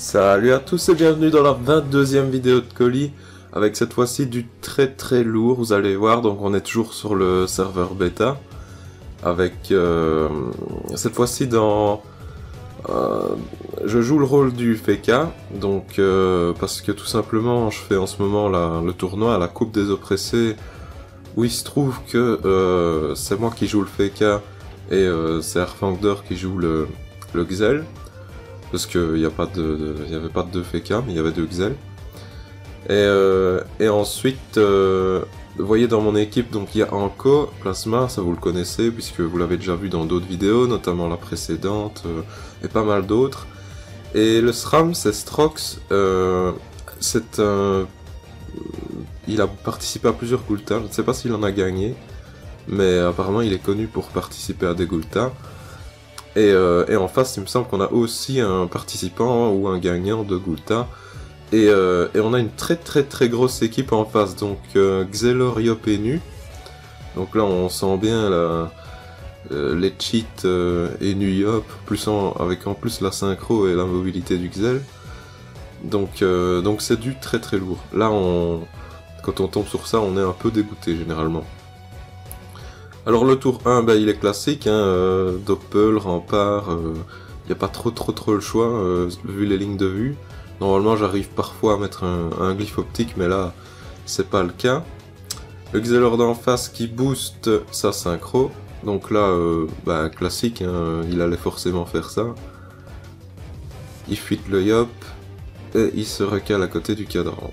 Salut à tous et bienvenue dans la 22e vidéo de colis, avec cette fois-ci du très lourd, vous allez voir. Donc on est toujours sur le serveur bêta, avec cette fois-ci dans... je joue le rôle du FK, donc parce que tout simplement je fais en ce moment le tournoi à la Coupe des Oppressés, où il se trouve que c'est moi qui joue le FK et c'est Arfangdor qui joue le Xel. Parce qu'il n'y avait pas de 2 FK, mais il y avait 2 Xel. Et ensuite, vous voyez dans mon équipe, donc il y a Anko, Plasma, ça vous le connaissez, puisque vous l'avez déjà vu dans d'autres vidéos, notamment la précédente, et pas mal d'autres. Et le SRAM, c'est Strox, il a participé à plusieurs Gultas, je ne sais pas s'il en a gagné, mais apparemment il est connu pour participer à des Gultas. Et en face, il me semble qu'on a aussi un participant ou un gagnant de Gulta. Et on a une très grosse équipe en face. Donc Xelor, Yop et Nu. Donc là, on sent bien les cheats et Nu Yop, avec en plus la synchro et la mobilité du Xel. Donc c'est du très lourd. Là, quand on tombe sur ça, on est un peu dégoûté généralement. Alors le tour 1, bah, il est classique, hein, Doppel, Rempart, il n'y a pas trop le choix, vu les lignes de vue. Normalement j'arrive parfois à mettre un glyphe optique, mais là c'est pas le cas. Le Xelor d'en face qui booste sa synchro, donc là, bah, classique, hein, il allait forcément faire ça. Il fuite le Yop, et il se recale à côté du cadran.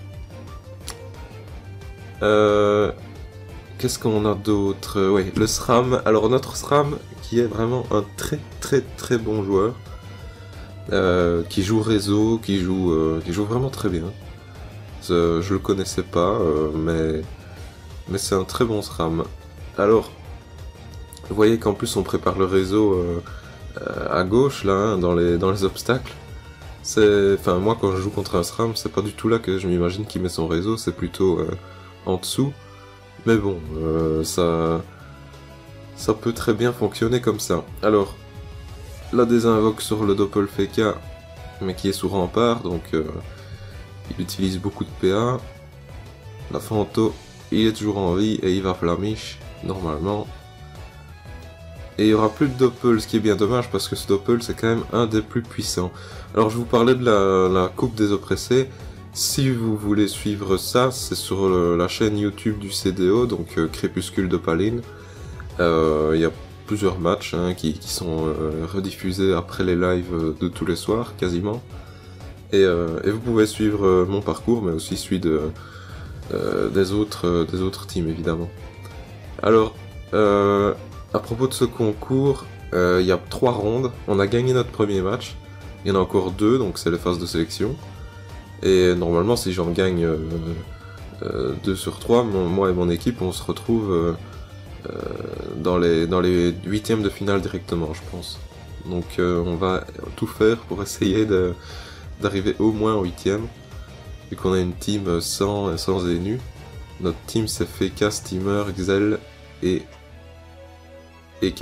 Qu'est-ce qu'on a d'autre? Oui, le SRAM. Alors notre SRAM, qui est vraiment un très bon joueur, qui joue réseau, qui joue vraiment très bien. Je le connaissais pas, mais c'est un très bon SRAM. Alors, vous voyez qu'en plus on prépare le réseau à gauche, là, hein, dans les obstacles. Enfin, moi quand je joue contre un SRAM, c'est pas du tout là que je m'imagine qu'il met son réseau, c'est plutôt en dessous. Mais bon, ça peut très bien fonctionner comme ça. Alors, la désinvoque sur le Doppel FK, mais qui est sous rempart, donc il utilise beaucoup de PA. La Fanto, il est toujours en vie et il va Flamiche, normalement. Et il n'y aura plus de Doppel, ce qui est bien dommage, parce que ce Doppel, c'est quand même un des plus puissants. Alors, je vous parlais de la Coupe des Oppressés. Si vous voulez suivre ça, c'est sur la chaîne YouTube du CDO, donc Crépuscule d'Opaline. Il y a plusieurs matchs, hein, qui sont rediffusés après les lives de tous les soirs, quasiment. Et vous pouvez suivre mon parcours, mais aussi celui des autres teams, évidemment. Alors, à propos de ce concours, il y a 3 rondes. On a gagné notre premier match. Il y en a encore 2, donc c'est les phases de sélection. Et normalement, si j'en gagne 2 sur 3, moi et mon équipe, on se retrouve dans les 8e de finale directement, je pense. Donc on va tout faire pour essayer d'arriver au moins en 8e. Vu qu'on a une team sans Enu. Notre team c'est FK, Steamer, Xel et K.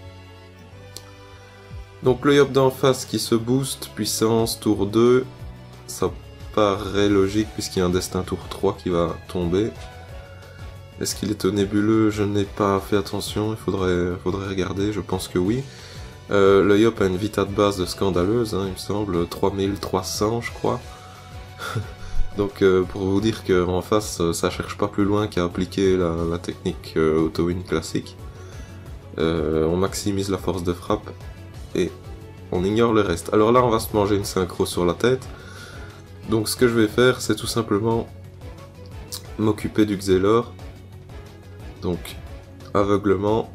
Donc le Yop d'en face qui se booste, puissance, tour 2, ça paraît logique puisqu'il y a un destin tour 3 qui va tomber. Est-ce qu'il est au nébuleux? Je n'ai pas fait attention, il faudrait regarder, je pense que oui. Le Yop a une vita de base de scandaleuse, hein, il me semble, 3300 je crois. Donc pour vous dire qu'en face, ça cherche pas plus loin qu'à appliquer la technique auto-win classique. On maximise la force de frappe et on ignore le reste. Alors là on va se manger une synchro sur la tête. Donc ce que je vais faire, c'est tout simplement m'occuper du Xelor. Donc aveuglement.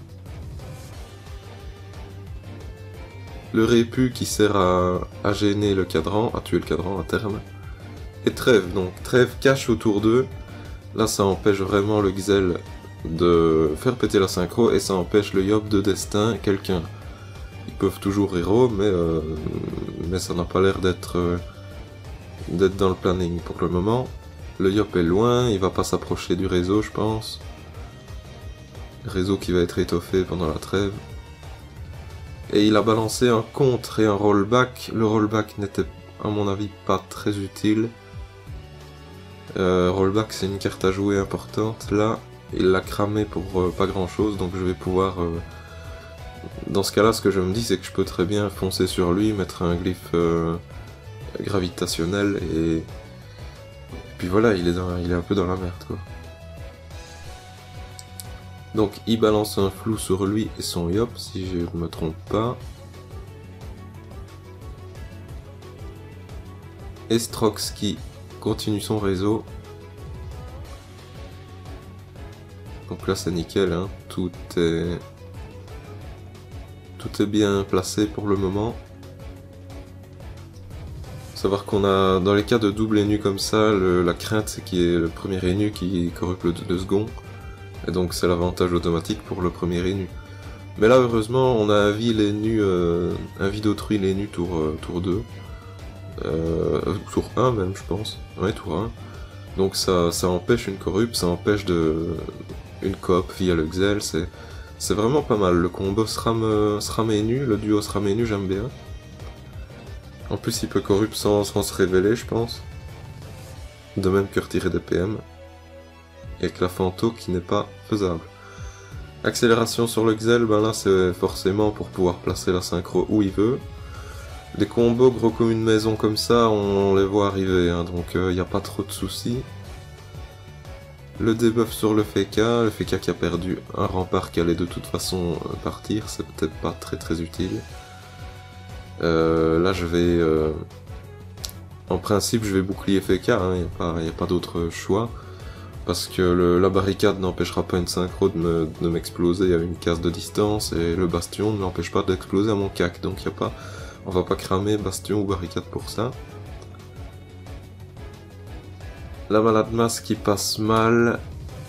Le répu qui sert à gêner le cadran, à tuer le cadran à terme. Et trêve, donc trêve cache autour d'eux. Là ça empêche vraiment le Xel de faire péter la synchro et ça empêche le Yop de destin quelqu'un. Ils peuvent toujours héros, mais ça n'a pas l'air d'être dans le planning pour le moment. Le Yop est loin, il va pas s'approcher du réseau je pense. Le réseau qui va être étoffé pendant la trêve. Et il a balancé un contre et un rollback. Le rollback n'était à mon avis pas très utile. Rollback c'est une carte à jouer importante. Là, il l'a cramé pour pas grand chose, donc je vais pouvoir... Dans ce cas-là, ce que je me dis, c'est que je peux très bien foncer sur lui, mettre un glyphe gravitationnel, et puis voilà, il est un peu dans la merde, quoi. Donc il balance un flou sur lui et son Yop, si je ne me trompe pas. Et Strox qui continue son réseau. Donc là c'est nickel, hein. Tout est bien placé pour le moment. Faut savoir qu'on a, dans les cas de double Enu comme ça, la crainte c'est qu'il y ait le premier Enu qui corrupte le second. Et donc c'est l'avantage automatique pour le premier Enu. Mais là heureusement on a un vie d'autrui l'Enu tour 2. Tour 1 même je pense. Ouais, tour 1. Donc ça empêche une corrupt, ça empêche une coop via le Xel, c'est vraiment pas mal. Le combo SRAM Enu, le duo SRAM Enu j'aime bien. En plus il peut corrupt sans se révéler je pense. De même que retirer des PM. Et avec la Fanto qui n'est pas faisable. Accélération sur le Xel, ben là c'est forcément pour pouvoir placer la synchro où il veut. Les combos gros comme une maison comme ça, on les voit arriver, hein, donc il n'y a pas trop de soucis. Le debuff sur le FK qui a perdu un rempart qui allait de toute façon partir, c'est peut-être pas très utile. Là je vais... en principe je vais bouclier FK, hein, il n'y a pas d'autre choix. Parce que la barricade n'empêchera pas une synchro de m'exploser à une case de distance, et le bastion ne m'empêche pas d'exploser à mon cac, donc on va pas cramer bastion ou barricade pour ça. La malade masse qui passe mal,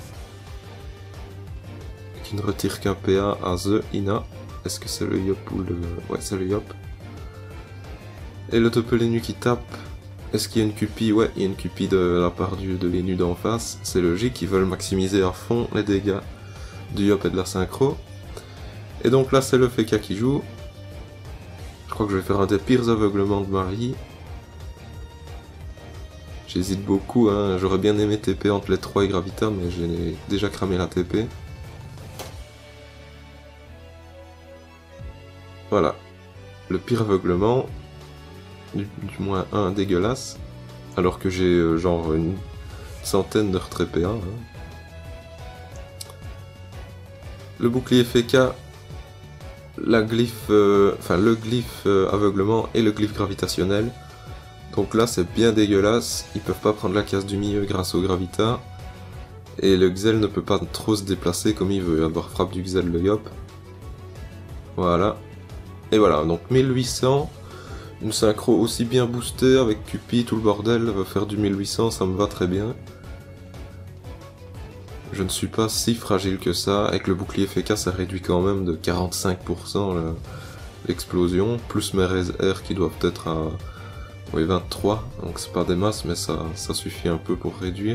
qui ne retire qu'un PA à The Ina. Est-ce que c'est le Yop ou le... Ouais, c'est le Yop. Et le Topelenu qui tape. Est-ce qu'il y a une cupie? Ouais, il y a une cupie de la part de l'Enu d'en face. C'est logique, ils veulent maximiser à fond les dégâts du Yop et de la synchro. Et donc là, c'est le FK qui joue. Je crois que je vais faire un des pires aveuglements de ma vie. J'hésite beaucoup, hein. J'aurais bien aimé TP entre les 3 et Gravita, mais j'ai déjà cramé la TP. Voilà. Le pire aveuglement. Du moins un dégueulasse, alors que j'ai genre une centaine de retraits PA. Hein. Le bouclier FK, le glyphe aveuglement et le glyphe gravitationnel. Donc là c'est bien dégueulasse, ils peuvent pas prendre la case du milieu grâce au Gravita, et le Xel ne peut pas trop se déplacer comme il veut, avoir frappe du Xel le Yop. Voilà. Et voilà, donc 1800. Une synchro aussi bien boostée avec Cupid, tout le bordel, va faire du 1800, ça me va très bien. Je ne suis pas si fragile que ça, avec le bouclier FK ça réduit quand même de 45% l'explosion, plus mes res R qui doivent être à 23, donc c'est pas des masses mais ça suffit un peu pour réduire.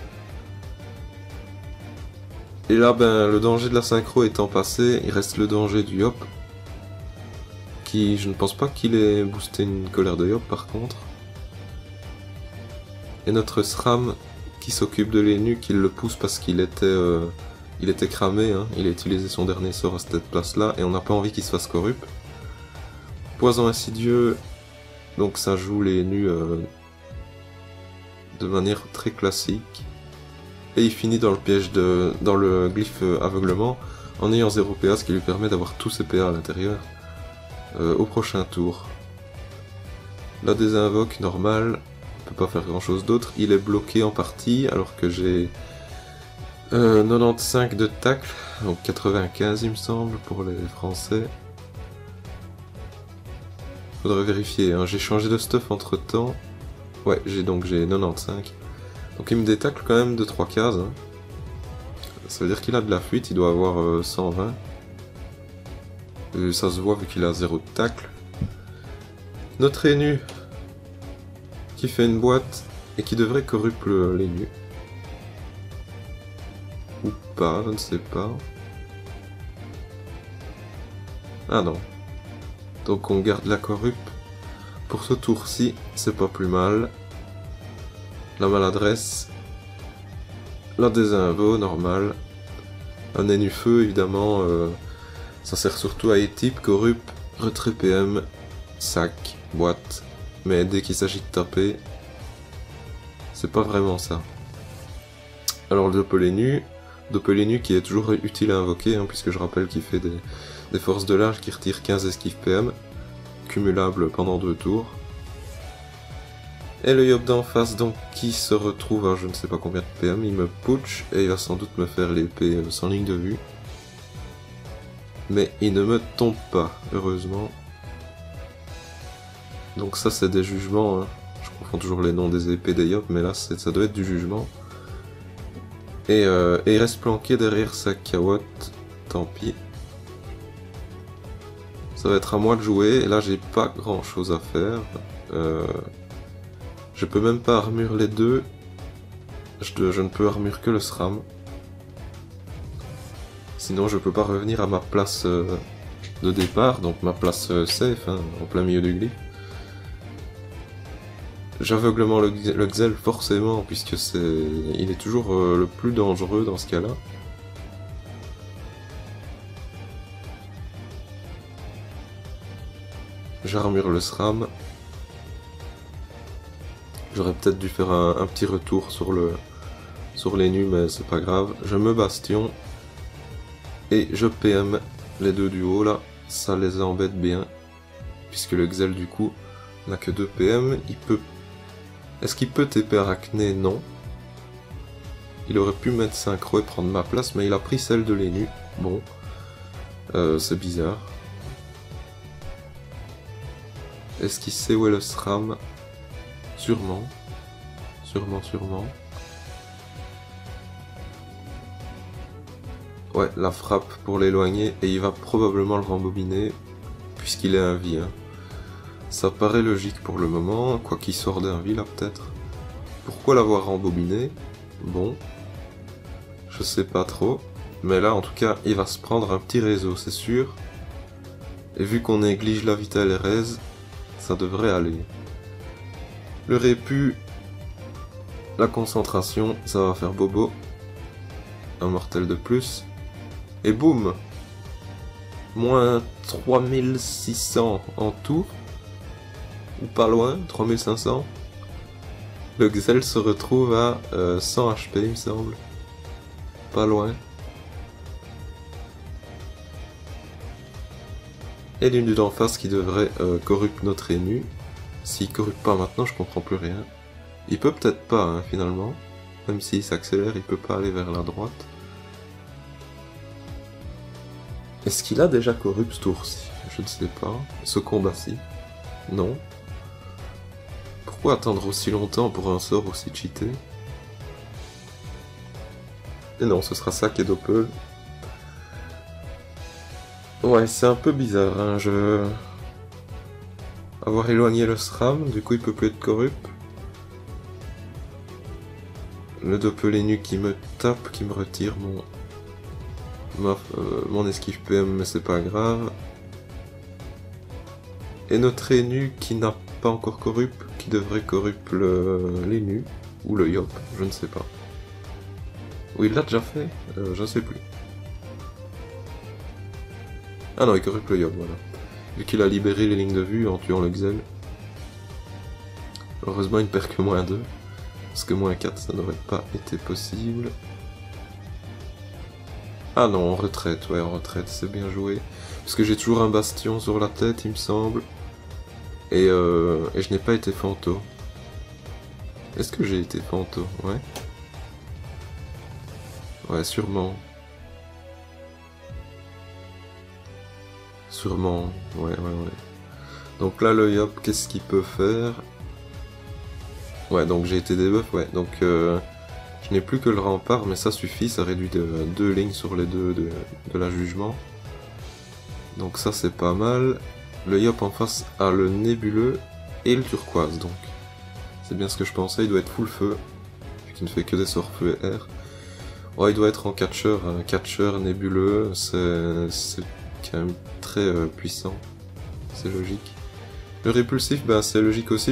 Et là ben le danger de la synchro étant passé, il reste le danger du Yop. Je ne pense pas qu'il ait boosté une colère de Yop par contre. Et notre SRAM qui s'occupe de l'Enu, qui le pousse parce qu'il était cramé, hein. Il a utilisé son dernier sort à cette place là et on n'a pas envie qu'il se fasse corrupt. Poison insidieux, donc ça joue l'Enu de manière très classique. Et il finit dans le piège dans le glyphe aveuglement en ayant 0 PA, ce qui lui permet d'avoir tous ses PA à l'intérieur. Au prochain tour. La désinvoque, normal, on peut pas faire grand chose d'autre. Il est bloqué en partie alors que j'ai 95 de tacle, donc 95 il me semble pour les Français. Faudrait vérifier, hein. J'ai changé de stuff entre temps. Ouais, j'ai 95. Donc il me détacle quand même de 3 cases. Hein. Ça veut dire qu'il a de la fuite, il doit avoir 120. Ça se voit vu qu'il a 0 de tacle. Notre Enu qui fait une boîte et qui devrait corrupt l'Enu. Ou pas, je ne sais pas. Ah non. Donc on garde la corrupt. Pour ce tour-ci, c'est pas plus mal. La maladresse. La désinvo, normal. Un nénufeu, évidemment. Ça sert surtout à E-type, corrup, retrait PM, sac, boîte. Mais dès qu'il s'agit de taper, c'est pas vraiment ça. Alors le Doppelenu qui est toujours utile à invoquer, hein, puisque je rappelle qu'il fait des forces de large qui retirent 15 esquives PM, cumulables pendant 2 tours. Et le Yop d'en face, donc, qui se retrouve à je ne sais pas combien de PM, il me putsch, et il va sans doute me faire l'épée sans ligne de vue. Mais il ne me tombe pas, heureusement. Donc ça c'est des jugements, hein. Je confonds toujours les noms des épées des Yop, mais là ça doit être du jugement. Et il reste planqué derrière sa Kawotte, tant pis. Ça va être à moi de jouer, et là j'ai pas grand chose à faire. Je peux même pas armure les deux. Je ne peux armure que le SRAM. Sinon je peux pas revenir à ma place de départ, donc ma place safe, hein, en plein milieu du glyphe. J'aveuglement le Xel forcément, puisque il est toujours le plus dangereux dans ce cas-là. J'armure le SRAM. J'aurais peut-être dû faire un petit retour sur les nus, mais c'est pas grave. Je me bastion. Et je PM les deux du haut là. Ça les embête bien. Puisque le Xel du coup n'a que 2 PM. Est-ce qu'il peut TP Arachné? Non. Il aurait pu mettre synchro et prendre ma place, mais il a pris celle de Lénu. Bon. C'est bizarre. Est-ce qu'il sait où est le SRAM? Sûrement. Sûrement. Ouais, la frappe pour l'éloigner, et il va probablement le rembobiner, puisqu'il est un vie. Hein. Ça paraît logique pour le moment, quoi qu'il sorte d'un vie là peut-être. Pourquoi l'avoir rembobiné? Bon. Je sais pas trop. Mais là en tout cas, il va se prendre un petit réseau, c'est sûr. Et vu qu'on néglige la Vital Erez, ça devrait aller. Le répu, la concentration, ça va faire bobo. Un mortel de plus. Et boum! Moins 3600 en tour. Ou pas loin, 3500. Le Xel se retrouve à 100 HP il me semble. Pas loin. Et l'une d'en face qui devrait corrupt notre ému. S'il corrupte pas maintenant, je comprends plus rien. Il peut peut-être pas, hein, finalement. Même s'il s'accélère, il peut pas aller vers la droite. Est-ce qu'il a déjà corrupt ce tour-ci? Je ne sais pas. Ce combat-ci? Non. Pourquoi attendre aussi longtemps pour un sort aussi cheaté? Et non, ce sera ça qui est Doppel. Ouais, c'est un peu bizarre, hein, avoir éloigné le SRAM, du coup il peut plus être corrupt. Le Doppelenu qui me tape, qui me retire mon esquive PM, mais c'est pas grave. Et notre énu qui n'a pas encore corrupt, qui devrait corrupt l'énu, ou le Yop, je ne sais pas. Ou il l'a déjà fait, je ne sais plus. Ah non, il corrupte le Yop, voilà. Vu qu'il a libéré les lignes de vue en tuant le Xel. Heureusement, il ne perd que moins 2. Parce que moins 4, ça n'aurait pas été possible. Ah non, en retraite, ouais, en retraite, c'est bien joué. Parce que j'ai toujours un bastion sur la tête, il me semble. Et je n'ai pas été Fanto. Est-ce que j'ai été Fanto? Ouais. Ouais, sûrement. Sûrement, ouais. Donc là, le Yop, qu'est-ce qu'il peut faire? Ouais, donc j'ai été debuff, ouais. Donc je n'ai plus que le rempart, mais ça suffit, ça réduit de 2 lignes sur les deux de la jugement. Donc ça, c'est pas mal. Le Yop en face a le nébuleux et le turquoise, donc. C'est bien ce que je pensais, il doit être full feu, vu qu'il ne fait que des sorts feu et air. Ouais, il doit être en catcheur, nébuleux, c'est quand même très puissant, c'est logique. Le répulsif, ben, c'est logique aussi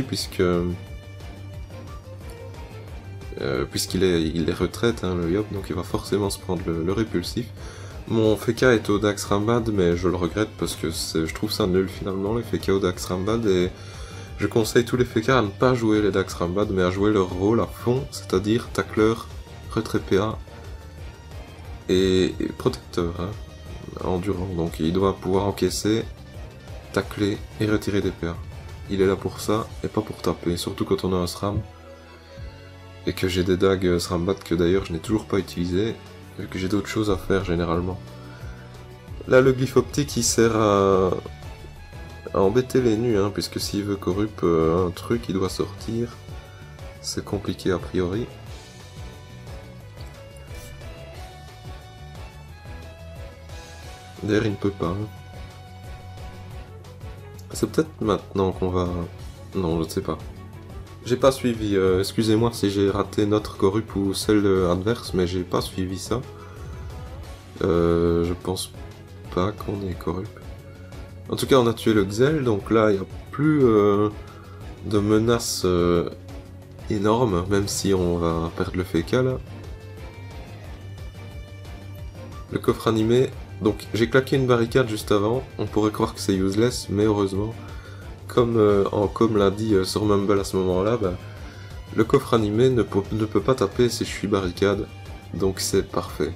puisqu'il est retraite, hein, le Yop, donc il va forcément se prendre le répulsif. Mon Feka est au Dax Rambad, mais je le regrette parce que je trouve ça nul finalement, les Feka au Dax Rambad, et je conseille tous les Feka à ne pas jouer les Dax Rambad, mais à jouer leur rôle à fond, c'est-à-dire tacleur, retrait PA et protecteur, hein, endurant. Donc il doit pouvoir encaisser, tacler et retirer des PA. Il est là pour ça et pas pour taper, surtout quand on a un SRAM. Et que j'ai des dagues SRAMBAT que d'ailleurs je n'ai toujours pas utilisé, vu que j'ai d'autres choses à faire généralement. Là le glyphe optique il sert à embêter les nus, hein, puisque s'il veut corrup un truc il doit sortir. C'est compliqué a priori. D'ailleurs il ne peut pas. Hein. C'est peut-être maintenant qu'on va... Non, je ne sais pas. J'ai pas suivi, excusez-moi si j'ai raté notre corrup ou celle adverse, mais j'ai pas suivi ça. Je pense pas qu'on est corrup. En tout cas, on a tué le Xel, donc là, il n'y a plus de menaces énormes, même si on va perdre le Feka, là. Le coffre animé, donc j'ai claqué une barricade juste avant, on pourrait croire que c'est useless, mais heureusement... Comme l'a dit sur Mumble à ce moment-là, bah, le coffre animé ne peut pas taper si je suis barricade, donc c'est parfait.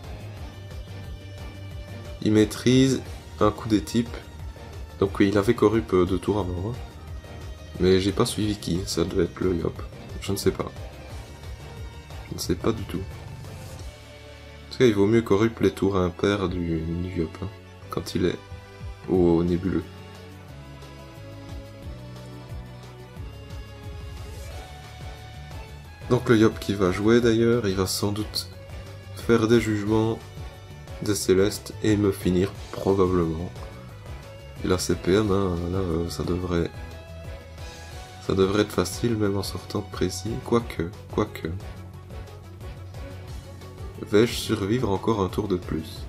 Il maîtrise un coup des types, donc oui, il avait corrup 2 tours avant, hein. Mais j'ai pas suivi qui, ça devait être le Yop, je ne sais pas. Je ne sais pas du tout. En tout cas, il vaut mieux corrup les tours impairs du Yop, hein, quand il est au nébuleux. Donc le Yop qui va jouer d'ailleurs, il va sans doute faire des jugements des célestes et me finir probablement. Il a CPM, hein, là ça devrait être facile même en sortant de précis, quoique. Vais-je survivre encore un tour de plus?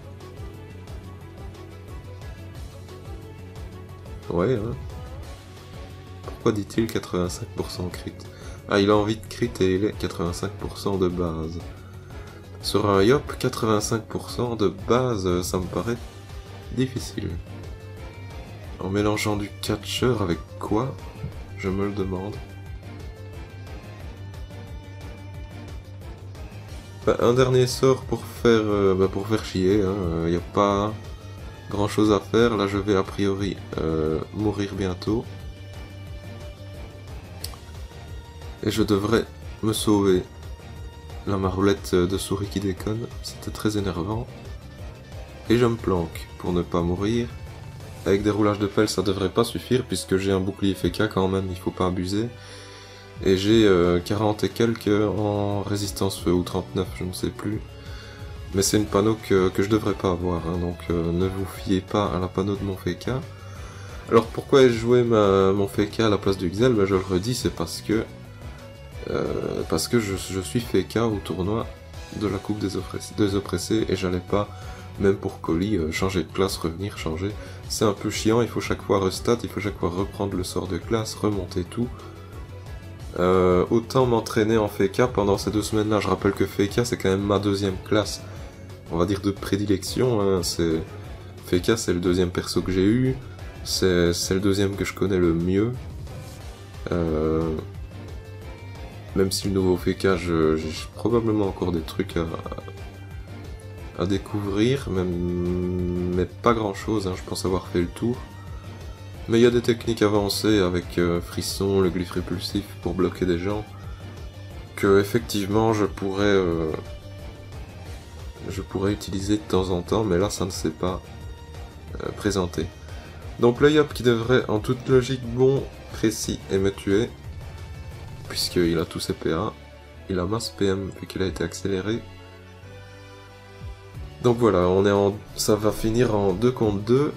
Ouais, hein. Pourquoi dit-il 85% crit? Ah, il a envie de crit et il est 85% de base. Sur un Yop, 85% de base, ça me paraît difficile. En mélangeant du catcher avec quoi? Je me le demande. Bah, un dernier sort pour faire chier, hein. Y a pas grand chose à faire. Là, je vais a priori mourir bientôt. Et je devrais me sauver. La marlette de souris qui déconne, c'était très énervant. Et je me planque pour ne pas mourir. Avec des roulages de pelle, ça devrait pas suffire puisque j'ai un bouclier Feka quand même, il faut pas abuser. Et j'ai 40 et quelques en résistance feu, ou 39, je ne sais plus. Mais c'est une panneau que je devrais pas avoir, hein, donc ne vous fiez pas à la panneau de mon Feka. Alors pourquoi ai-je joué mon Feka à la place du Xel? Ben, je le redis, c'est parce que je suis Feka au tournoi de la Coupe des Oppressés et j'allais pas, même pour colis, changer de classe, revenir, changer. C'est un peu chiant, il faut chaque fois restat, il faut chaque fois reprendre le sort de classe, remonter tout. Autant m'entraîner en Feka pendant ces 2 semaines-là. Je rappelle que Feka c'est quand même ma 2e classe, on va dire de prédilection, hein. Feka c'est le 2e perso que j'ai eu, c'est le 2e que je connais le mieux. Même si le nouveau Feka, j'ai probablement encore des trucs à découvrir, mais pas grand chose, hein, je pense avoir fait le tour. Mais il y a des techniques avancées avec Frisson, le glyphe répulsif pour bloquer des gens, que effectivement je pourrais utiliser de temps en temps, mais là ça ne s'est pas présenté. Donc le Yop qui devrait en toute logique bon, précis et me tuer, puisqu'il a tous ses PA, il a masse PM vu qu'il a été accéléré. Donc voilà, ça va finir en 2 contre 2.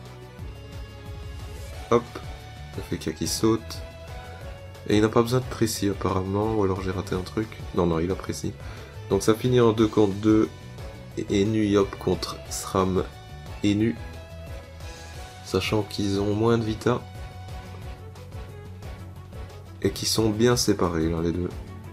Hop, le Feka qui saute. Et il n'a pas besoin de précis apparemment, ou alors j'ai raté un truc. Non, il a précis. Donc ça finit en 2 contre 2. Et Enu Yop contre SRAM Enu. Sachant qu'ils ont moins de vita. et qui sont bien séparés là les deux.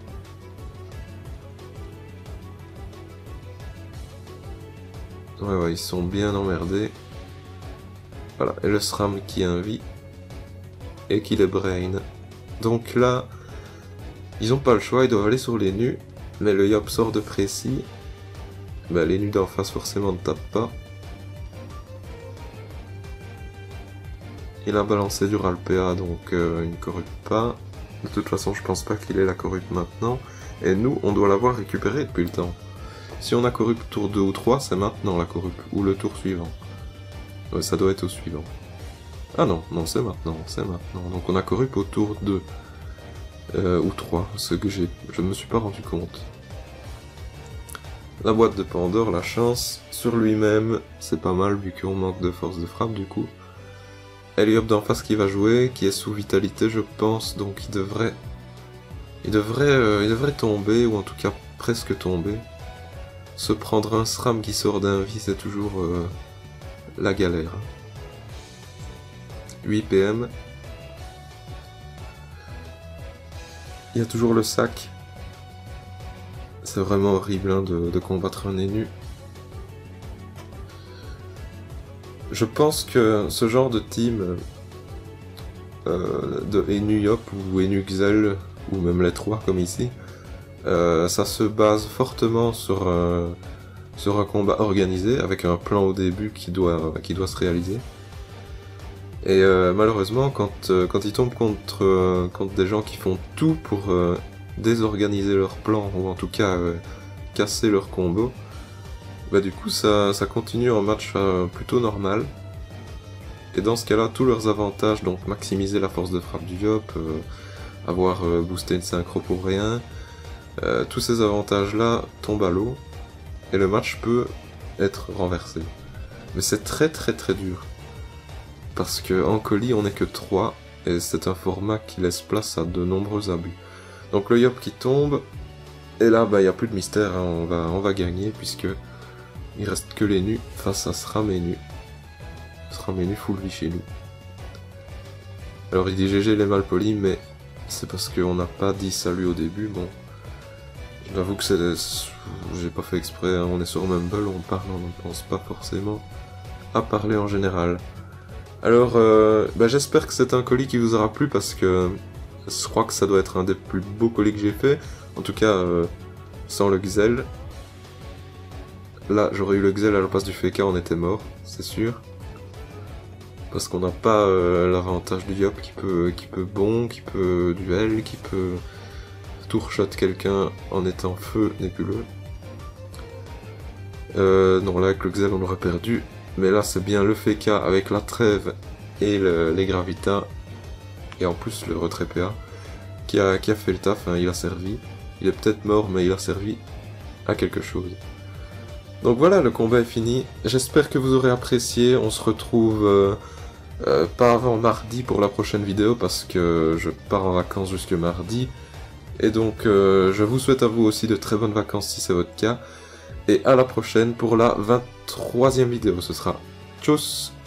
Ouais, ils sont bien emmerdés. Voilà, et le SRAM qui a un vie et qui les brain. Donc là, ils ont pas le choix, ils doivent aller sur les nus, mais le Yop sort de précis. Bah, les nus d'en face forcément ne tapent pas. Il a balancé du Ralpea, donc il ne corrupte pas. De toute façon, je pense pas qu'il ait la corrupte maintenant. Et nous, on doit l'avoir récupéré depuis le temps. Si on a corrupte tour 2 ou 3, c'est maintenant la corrupte, ou le tour suivant. Ouais, ça doit être au suivant. Ah non, c'est maintenant, Donc on a corrupte au tour 2. Ou 3, ce que je me suis pas rendu compte. La boîte de Pandore, la chance, sur lui-même, c'est pas mal vu qu'on manque de force de frappe du coup. Heliop d'en face qui va jouer, qui est sous vitalité je pense, donc il devrait tomber, ou en tout cas presque tomber. Se prendre un SRAM qui sort d'un vie, c'est toujours la galère. 8 PM. Il y a toujours le sac. C'est vraiment horrible hein, de combattre un Enu. Je pense que ce genre de team de Enu Yop ou Enu Xel, ou même les trois comme ici, ça se base fortement sur un combat organisé, avec un plan au début qui doit se réaliser. Et malheureusement, quand ils tombent contre des gens qui font tout pour désorganiser leur plan, ou en tout cas casser leur combo, bah du coup ça continue en match plutôt normal. Et dans ce cas-là, tous leurs avantages, donc maximiser la force de frappe du Yop, avoir boosté une synchro pour rien, tous ces avantages-là tombent à l'eau, et le match peut être renversé. Mais c'est très dur. Parce qu'en colis, on n'est que 3, et c'est un format qui laisse place à de nombreux abus. Donc le Yop qui tombe, et là, bah, y a plus de mystère, hein, on va gagner, puisque il reste que les nus face à SRAM et nus. SRAM et nus full vie chez nous. Alors il dit GG les malpolis, mais c'est parce qu'on n'a pas dit salut au début, bon. J'avoue que j'ai pas fait exprès, hein, on est sur Mumble, on parle, on ne pense pas forcément à parler en général. Alors, bah, j'espère que c'est un colis qui vous aura plu, parce que je crois que ça doit être un des plus beaux colis que j'ai fait. En tout cas, sans le Xel. Là, j'aurais eu le Xel à la place du FK, on était mort, c'est sûr. Parce qu'on n'a pas l'avantage du Yop qui peut qui peut duel, qui peut tourshot quelqu'un en étant feu nébuleux. Non, là avec le Xel on aurait perdu. Mais là c'est bien le FK avec la trêve et les gravitas. Et en plus le retrait PA qui a fait le taf, hein, il a servi. Il est peut-être mort mais il a servi à quelque chose. Donc voilà, le combat est fini. J'espère que vous aurez apprécié. On se retrouve pas avant mardi pour la prochaine vidéo, parce que je pars en vacances jusque mardi. Et donc je vous souhaite à vous aussi de très bonnes vacances si c'est votre cas. Et à la prochaine pour la 23e vidéo, ce sera. Tchuss!